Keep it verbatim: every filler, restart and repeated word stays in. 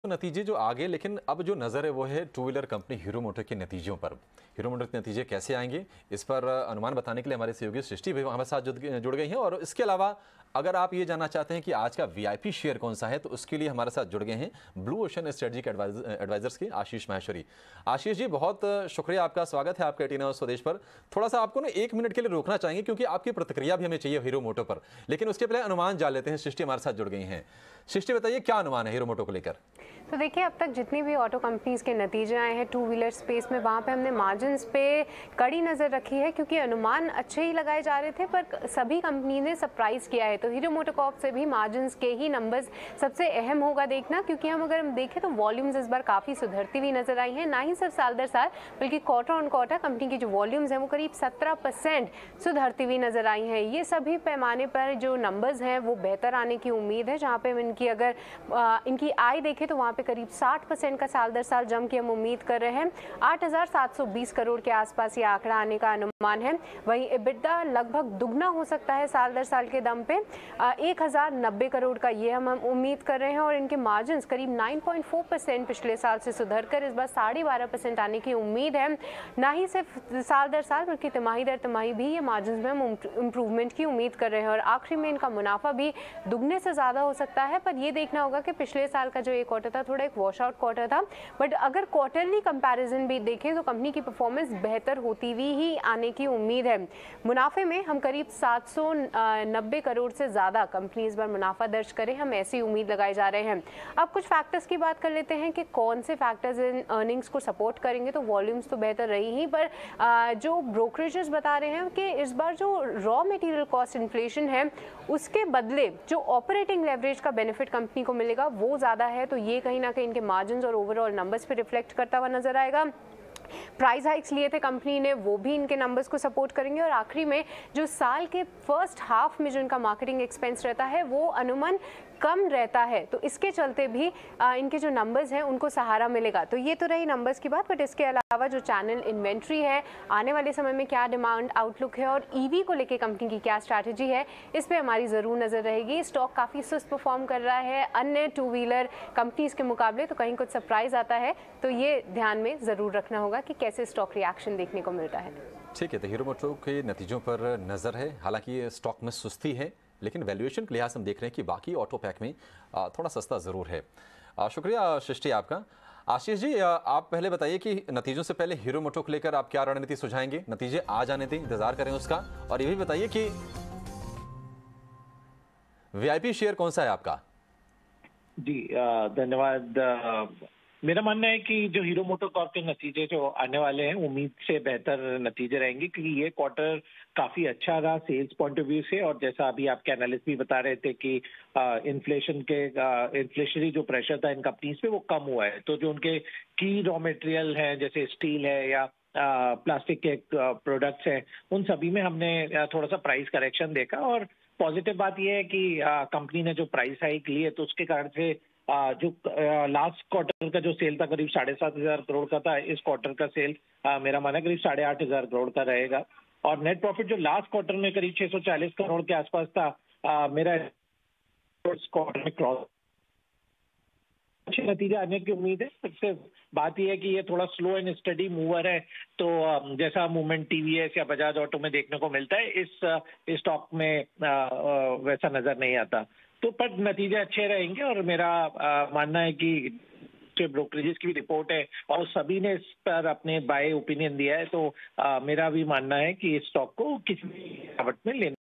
नतीजे जो आ गए, लेकिन अब जो नज़र है वो है two wheeler company Hero motor के नतीजों पर। हीरो मोटर के नतीजे कैसे आएंगे, इस पर अनुमान बताने के लिए हमारे सहयोगी सृष्टि भी हमारे साथ जुड़ जुड़ गई हैं। और इसके अलावा अगर आप ये जानना चाहते हैं कि आज का वीआईपी शेयर कौन सा है, तो उसके लिए हमारे साथ जुड़ गए हैं ब्लू ओशन स्ट्रेटेजिक एडवाइजर्स के आशीष माहेश्वरी। आशीष जी, बहुत शुक्रिया, आपका स्वागत है आपके एटीन स्वदेश पर। थोड़ा सा आपको ना एक मिनट के लिए रोकना चाहेंगे, क्योंकि आपकी प्रतिक्रिया भी हमें चाहिए हीरो मोटो पर। लेकिन उसके पहले अनुमान जान लेते हैं। सृष्टि हमारे साथ जुड़ गई हैं। सृष्टि, बताइए क्या अनुमान है हीरो मोटो को लेकर? तो देखिए, अब तक जितनी भी ऑटो कंपनीज के नतीजे आए हैं टू व्हीलर स्पेस में, वहाँ पे हमने मार्जिन्स पे कड़ी नज़र रखी है, क्योंकि अनुमान अच्छे ही लगाए जा रहे थे, पर सभी कंपनी ने सरप्राइज किया है। तो हीरो मोटोकॉर्प से भी मार्जिन्स के ही नंबर्स सबसे अहम होगा देखना, क्योंकि हम अगर हम देखें तो वॉल्यूम्स इस बार काफ़ी सुधरती हुई नजर आई हैं। ना ही सिर्फ साल दर साल, बल्कि क्वार्टर ऑन क्वार्टर कंपनी की जो वॉल्यूम्स हैं वो करीब सत्रह परसेंट सुधरती हुई नजर आई हैं। ये सभी पैमाने पर जो नंबर्स हैं वो बेहतर आने की उम्मीद है। जहाँ पे इनकी अगर आ, इनकी आय देखें तो वहाँ पे करीब साठ परसेंट का साल दर साल जम की हम उम्मीद कर रहे हैं। आठ हज़ार सात सौ बीस करोड़ के आसपास ये आंकड़ा आने का अनुमान है। वहीं EBITDA लगभग दुगना हो सकता है साल दर साल के दम पे, एक हज़ार नब्बे करोड़ का ये हम हम उम्मीद कर रहे हैं। और इनके मार्जिन्स करीब नौ पॉइंट चार परसेंट पिछले साल से सुधरकर इस बार साढ़े बारह परसेंट आने की उम्मीद है। ना ही सिर्फ साल दर साल, बल्कि तिमाही दर तिमाही भी ये मार्जिन्स में हम इम्प्रूवमेंट की उम्मीद कर रहे हैं। और आखिरी में इनका मुनाफा भी दुगने से ज़्यादा हो सकता है। पर ये देखना होगा कि पिछले साल का जो एक क्वार्टर था थोड़ा एक वॉश आउट क्वार्टर था, बट अगर क्वार्टरली कंपैरिजन भी देखें तो कंपनी की परफॉर्मेंस बेहतर होती हुई ही आने की उम्मीद है। मुनाफे में हम करीब सात सौ नब्बे करोड़ से ज़्यादा कंपनी इस बार मुनाफा दर्ज करे, हम ऐसी उम्मीद लगाए जा रहे हैं। अब कुछ फैक्टर्स की बात कर लेते हैं कि कौन से फैक्टर्स इन अर्निंग्स को सपोर्ट करेंगे। तो वॉल्यूम्स तो बेहतर रही ही, पर जो ब्रोकरेजेस बता रहे हैं कि इस बार जो रॉ मटेरियल कॉस्ट इन्फ्लेशन है उसके बदले जो ऑपरेटिंग लेवरेज का बेनिफिट कंपनी को मिलेगा वो ज़्यादा है। तो ये कहीं ना कहीं इनके मार्जिन्स और ओवरऑल नंबर्स पे रिफ्लेक्ट करता हुआ नजर आएगा। प्राइस हाइक्स लिए थे कंपनी ने, वो भी इनके नंबर्स को सपोर्ट करेंगे। और आखिरी में जो साल के फर्स्ट हाफ में जो इनका मार्केटिंग एक्सपेंस रहता है वो अनुमान कम रहता है, तो इसके चलते भी आ, इनके जो नंबर्स हैं उनको सहारा मिलेगा। तो ये तो रही नंबर्स की बात, बट इसके अलावा जो चैनल इन्वेंट्री है, आने वाले समय में क्या डिमांड आउटलुक है और ईवी को लेके कंपनी की क्या स्ट्रैटेजी है, इस पर हमारी ज़रूर नज़र रहेगी। स्टॉक काफ़ी सुस्त परफॉर्म कर रहा है अन्य टू व्हीलर कंपनीज़ के मुकाबले, तो कहीं कुछ सरप्राइज आता है तो ये ध्यान में ज़रूर रखना होगा कि कैसे स्टॉक रिएक्शन देखने को मिलता है। ठीक है, तो हीरो मोटो के नतीजों पर नज़र है। हालांकि ये स्टॉक में सुस्ती है, लेकिन वैल्यूएशन के लिहाज से हम देख रहे हैं कि बाकी ऑटो पैक में थोड़ा सस्ता ज़रूर है। शुक्रिया सृष्टि आपका। आशीष जी, आप पहले बताइए कि नतीजों से पहले हीरो मोटो को लेकर आप क्या रणनीति सुझाएंगे? नतीजे आ जाने दें, इंतजार करें उसका। और ये भी बताइए कि वीआईपी शेयर कौन सा है आपका? जी धन्यवाद। मेरा मानना है कि जो हीरो मोटोकॉर्प के नतीजे जो आने वाले हैं उम्मीद से बेहतर नतीजे रहेंगे, क्योंकि ये क्वार्टर काफी अच्छा रहा सेल्स पॉइंट ऑफ व्यू से। और जैसा अभी आपके एनालिस्ट भी बता रहे थे कि इन्फ्लेशन के इन्फ्लेशनरी जो प्रेशर था इन कंपनीज पे वो कम हुआ है। तो जो उनके की रॉ मटेरियल हैं जैसे स्टील है या प्लास्टिक के प्रोडक्ट्स हैं, उन सभी में हमने थोड़ा सा प्राइस करेक्शन देखा। और पॉजिटिव बात यह है कि कंपनी ने जो प्राइस हाइक ली है तो उसके कारण से आ, जो लास्ट क्वार्टर का जो सेल था करीब साढ़े सात हजार करोड़ का था, इस क्वार्टर का सेल आ, मेरा मानना करीब साढ़े आठ हजार करोड़ का रहेगा। और नेट प्रॉफिट जो लास्ट क्वार्टर में करीब छह सौ चालीस करोड़ के आसपास था, आ, मेरा इस क्वार्टर में क्रॉस अच्छे नतीजे आने की उम्मीद है। सबसे बात यह है कि ये थोड़ा स्लो एंड स्टडी मूवर है, तो जैसा मूवमेंट टीवीएस या बजाज ऑटो में देखने को मिलता है इस स्टॉक में आ, आ, वैसा नजर नहीं आता। तो पर नतीजे अच्छे रहेंगे। और मेरा आ, मानना है कि ब्रोकरेजेस की भी रिपोर्ट है और सभी ने इस पर अपने बाय ओपिनियन दिया है, तो आ, मेरा भी मानना है कि इस स्टॉक को किसी गिरावट में लेना